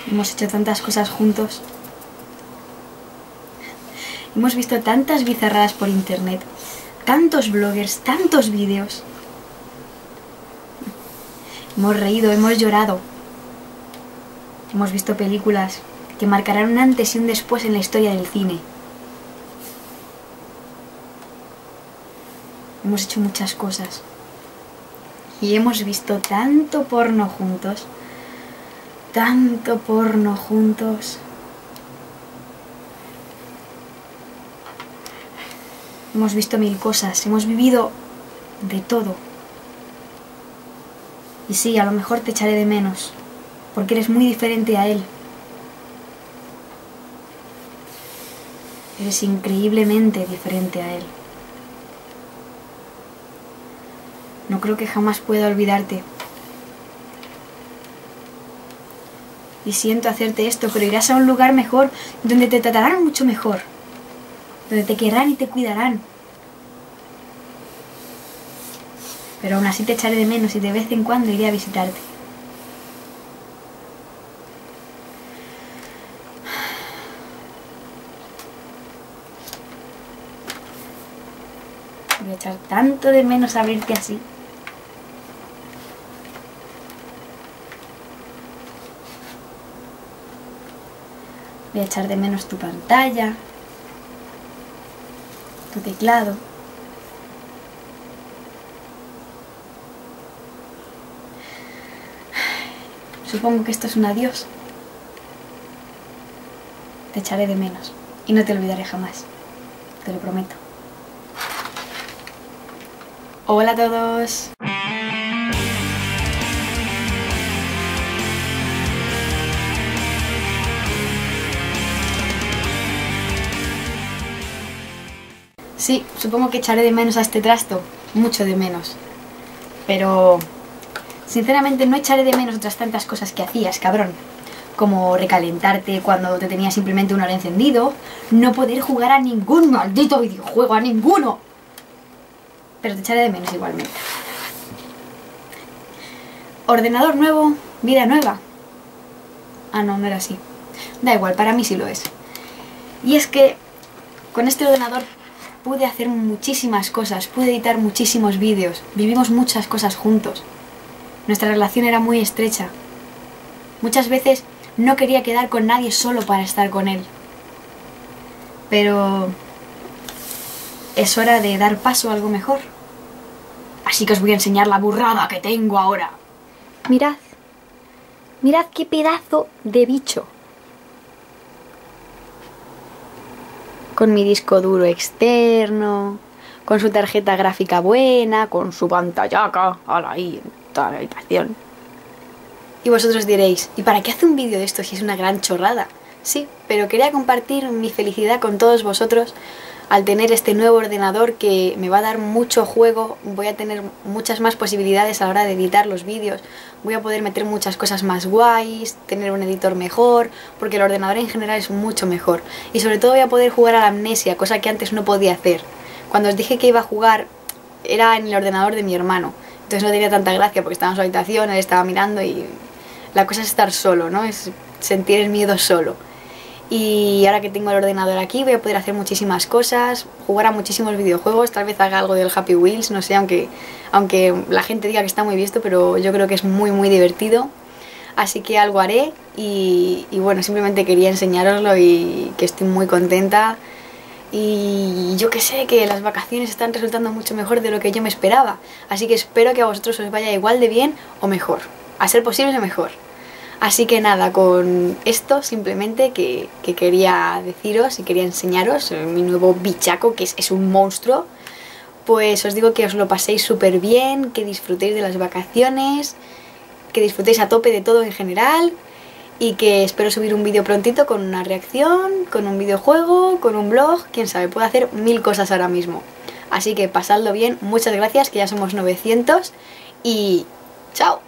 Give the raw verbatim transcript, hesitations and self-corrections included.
Hemos hecho tantas cosas juntos. Hemos visto tantas bizarradas por internet. Tantos bloggers, tantos vídeos. Hemos reído, hemos llorado. Hemos visto películas que marcarán un antes y un después en la historia del cine. Hemos hecho muchas cosas. Y hemos visto tanto porno juntos. Tanto porno juntos. Hemos visto mil cosas. Hemos vivido de todo. Y sí, a lo mejor te echaré de menos. Porque eres muy diferente a él. Eres increíblemente diferente a él. No creo que jamás pueda olvidarte. Y siento hacerte esto, pero irás a un lugar mejor, donde te tratarán mucho mejor. Donde te querrán y te cuidarán. Pero aún así te echaré de menos y de vez en cuando iré a visitarte. Voy a echar tanto de menos a verte así. Voy a echar de menos tu pantalla, tu teclado. Supongo que esto es un adiós. Te echaré de menos y no te olvidaré jamás. Te lo prometo. Hola a todos. Sí, supongo que echaré de menos a este trasto, mucho de menos. Pero, sinceramente, no echaré de menos otras tantas cosas que hacías, cabrón. Como recalentarte cuando te tenía simplemente un hora encendido, no poder jugar a ningún maldito videojuego, a ninguno. Pero te echaré de menos igualmente. Ordenador nuevo, vida nueva. Ah, no, no era así. Da igual, para mí sí lo es. Y es que con este ordenador pude hacer muchísimas cosas, pude editar muchísimos vídeos, vivimos muchas cosas juntos. Nuestra relación era muy estrecha. Muchas veces no quería quedar con nadie solo para estar con él. Pero es hora de dar paso a algo mejor. Así que os voy a enseñar la burrada que tengo ahora. Mirad, mirad qué pedazo de bicho. Con mi disco duro externo, con su tarjeta gráfica buena, con su pantallaca, ahí en toda la habitación. Y vosotros diréis, ¿y para qué hace un vídeo de esto si es una gran chorrada? Sí, pero quería compartir mi felicidad con todos vosotros al tener este nuevo ordenador que me va a dar mucho juego, voy a tener muchas más posibilidades a la hora de editar los vídeos, voy a poder meter muchas cosas más guays, tener un editor mejor, porque el ordenador en general es mucho mejor. Y sobre todo voy a poder jugar a la Amnesia, cosa que antes no podía hacer. Cuando os dije que iba a jugar, era en el ordenador de mi hermano, entonces no tenía tanta gracia porque estaba en su habitación, él estaba mirando y la cosa es estar solo, ¿no? Es sentir el miedo solo. Y ahora que tengo el ordenador aquí voy a poder hacer muchísimas cosas, jugar a muchísimos videojuegos, tal vez haga algo del Happy Wheels, no sé, aunque, aunque la gente diga que está muy visto, pero yo creo que es muy muy divertido. Así que algo haré y, y bueno, simplemente quería enseñároslo y que estoy muy contenta. Y yo que sé, que las vacaciones están resultando mucho mejor de lo que yo me esperaba. Así que espero que a vosotros os vaya igual de bien o mejor, a ser posible mejor. Así que nada, con esto simplemente que, que quería deciros y quería enseñaros mi nuevo bichaco, que es, es un monstruo. Pues os digo que os lo paséis súper bien, que disfrutéis de las vacaciones, que disfrutéis a tope de todo en general y que espero subir un vídeo prontito con una reacción, con un videojuego, con un blog, quién sabe, puedo hacer mil cosas ahora mismo. Así que pasadlo bien, muchas gracias, que ya somos novecientos y chao.